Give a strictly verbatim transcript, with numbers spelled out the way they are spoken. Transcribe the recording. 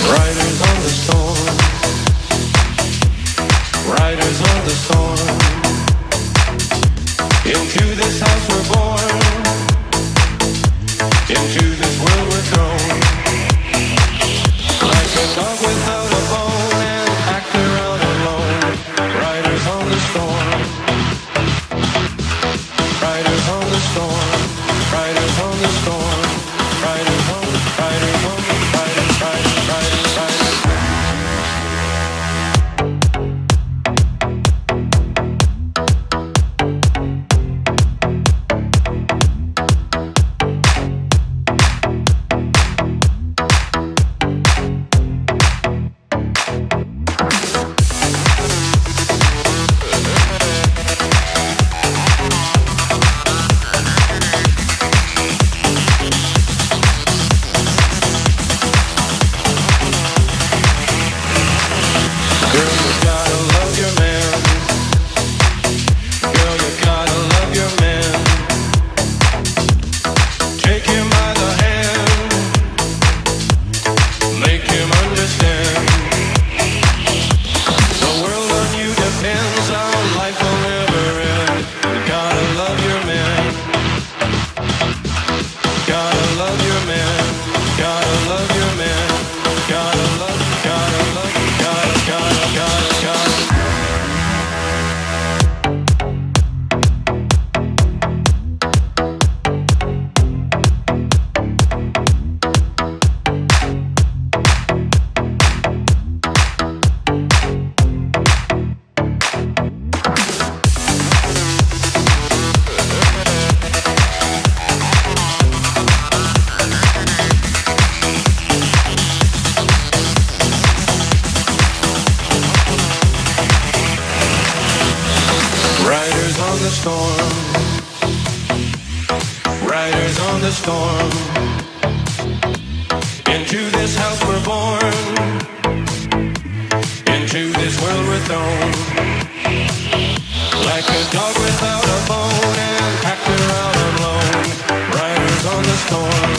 Riders on the storm, riders on the storm. Into this house we're born, into this world we're thrown. Like a dog without a bone, and packed around alone. Riders on the storm, riders on the storm, riders on the storm, riders on, riders on, riders, riders, riders, riders. Storm, riders on the storm. Into this house we're born, into this world we're thrown. Like a dog without a bone, and packed around alone. Riders on the storm.